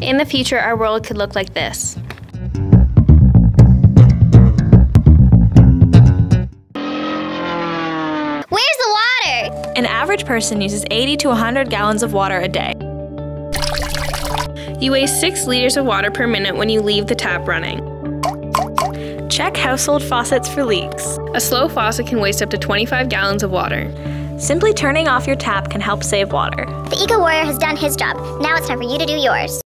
In the future, our world could look like this. Where's the water? An average person uses 80 to 100 gallons of water a day. You waste 6 liters of water per minute when you leave the tap running. Check household faucets for leaks. A slow faucet can waste up to 25 gallons of water. Simply turning off your tap can help save water. The Eco Warrior has done his job. Now it's time for you to do yours.